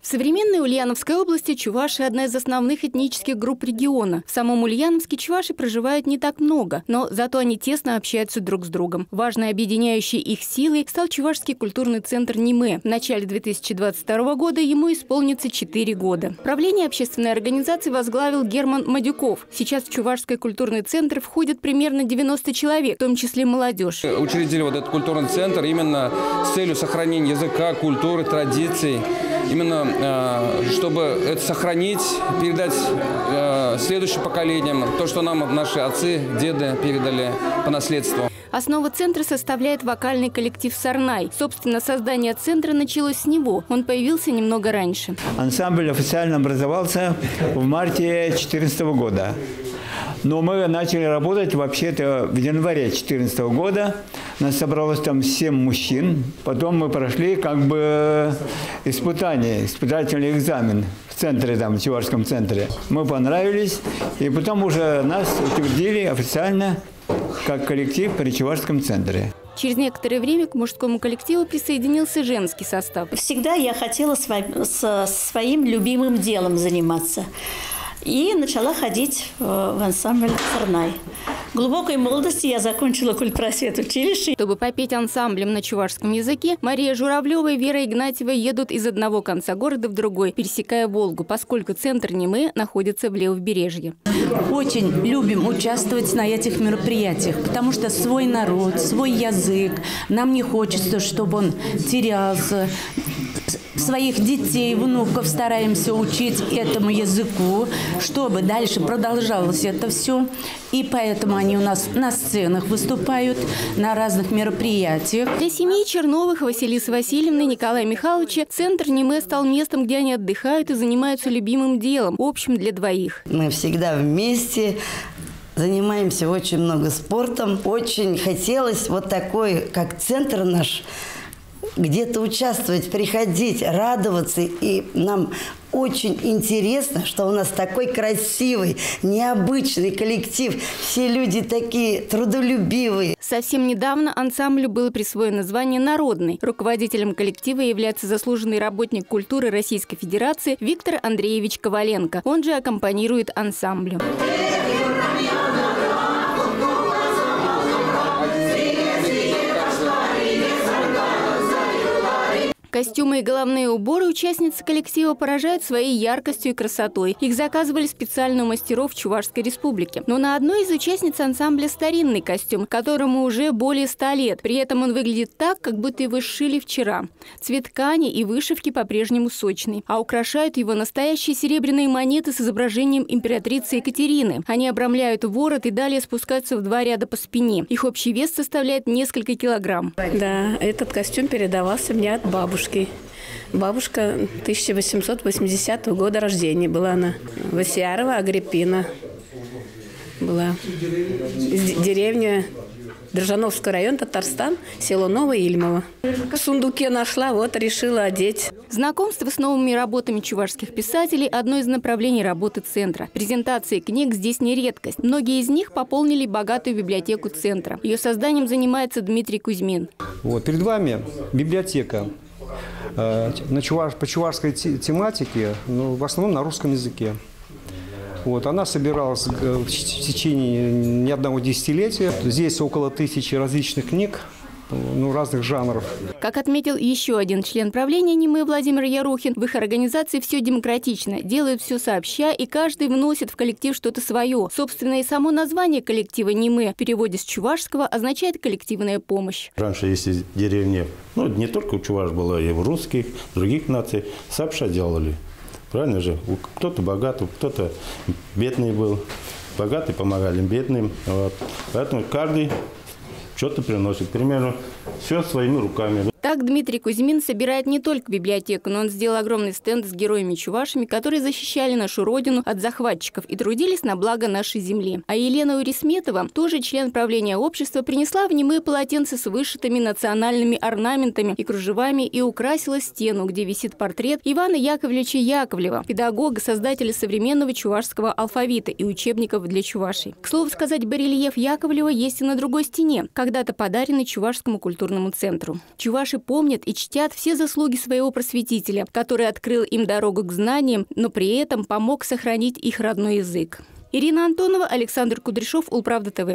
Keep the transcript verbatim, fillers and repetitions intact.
В современной Ульяновской области чуваши – одна из основных этнических групп региона. В самом Ульяновске чуваши проживают не так много, но зато они тесно общаются друг с другом. Важной объединяющей их силой стал чувашский культурный центр «Ниме». В начале две тысячи двадцать второго года ему исполнится четыре года. Правление общественной организации возглавил Герман Мадюков. Сейчас в чувашский культурный центр входит примерно девяносто человек, в том числе молодежь. Учредили вот этот культурный центр именно с целью сохранения языка, культуры, традиций. Именно чтобы это сохранить, передать следующим поколениям то, что нам наши отцы, деды передали по наследству. Основу центра составляет вокальный коллектив «Сарнай». Собственно, создание центра началось с него. Он появился немного раньше. Ансамбль официально образовался в марте две тысячи четырнадцатого года. Но мы начали работать вообще-то в январе две тысячи четырнадцатого года. Нас собралось там семь мужчин. Потом мы прошли как бы испытание, испытательный экзамен в центре, там, в чувашском центре. Мы понравились, и потом уже нас утвердили официально как коллектив при чувашском центре. Через некоторое время к мужскому коллективу присоединился женский состав. Всегда я хотела со своим любимым делом заниматься. И начала ходить в ансамбль «Сарнай». В глубокой молодости я закончила культпросвет училище. Чтобы попеть ансамблем на чувашском языке, Мария Журавлева и Вера Игнатьева едут из одного конца города в другой, пересекая Волгу, поскольку центр Ниме находится в левобережье. Очень любим участвовать на этих мероприятиях, потому что свой народ, свой язык. Нам не хочется, чтобы он терялся. Своих детей, внуков стараемся учить этому языку, чтобы дальше продолжалось это все. И поэтому они у нас на сценах выступают, на разных мероприятиях. Для семьи Черновых, Василисы Васильевны, Николая Михайловича центр Ниме стал местом, где они отдыхают и занимаются любимым делом, общим для двоих. Мы всегда вместе. Занимаемся очень много спортом. Очень хотелось вот такой, как центр наш, где-то участвовать, приходить, радоваться. И нам очень интересно, что у нас такой красивый, необычный коллектив. Все люди такие трудолюбивые. Совсем недавно ансамблю было присвоено звание «Народный». Руководителем коллектива является заслуженный работник культуры Российской Федерации Виктор Андреевич Коваленко. Он же аккомпанирует ансамблю. Костюмы и головные уборы участницы коллектива поражают своей яркостью и красотой. Их заказывали специально у мастеров Чувашской Республики. Но на одной из участниц ансамбля старинный костюм, которому уже более ста лет. При этом он выглядит так, как будто его сшили вчера. Цвет ткани и вышивки по-прежнему сочный. А украшают его настоящие серебряные монеты с изображением императрицы Екатерины. Они обрамляют ворот и далее спускаются в два ряда по спине. Их общий вес составляет несколько килограмм. Да, этот костюм передавался мне от бабушки. Бабушка тысяча восемьсот восьмидесятого года рождения была она. Васиарова Агриппина была. Деревня Дрожжановский район, Татарстан, село Новоильмово. В сундуке нашла, вот решила одеть. Знакомство с новыми работами чувашских писателей – одно из направлений работы центра. Презентации книг здесь не редкость. Многие из них пополнили богатую библиотеку центра. Ее созданием занимается Дмитрий Кузьмин. Вот, перед вами библиотека. На чуваш, по чувашской тематике, ну, в основном на русском языке. Вот, она собиралась в течение не одного десятилетия. Здесь около тысячи различных книг, ну, разных жанров. Как отметил еще один член правления Ниме Владимир Ярухин, в их организации все демократично, делают все сообща, и каждый вносит в коллектив что-то свое. Собственно, и само название коллектива Ниме в переводе с чувашского означает «коллективная помощь». Раньше, если деревня, ну, не только у чуваш было, и у русских, других наций, сообща делали. Правильно же? Кто-то богатый, кто-то бедный был. Богатые помогали бедным. Вот. Поэтому каждый что-то приносит. К примеру, все своими руками. Так Дмитрий Кузьмин собирает не только библиотеку, но он сделал огромный стенд с героями-чувашами, которые защищали нашу родину от захватчиков и трудились на благо нашей земли. А Елена Урисметова, тоже член правления общества, принесла в Ниме полотенце с вышитыми национальными орнаментами и кружевами и украсила стену, где висит портрет Ивана Яковлевича Яковлева, педагога, создателя современного чувашского алфавита и учебников для чувашей. К слову сказать, барельеф Яковлева есть и на другой стене, когда-то подаренный Чувашскому культурному центру. Чуваши чуваши помнят и чтят все заслуги своего просветителя, который открыл им дорогу к знаниям, но при этом помог сохранить их родной язык. Ирина Антонова, Александр Кудряшов, Улправда ТВ.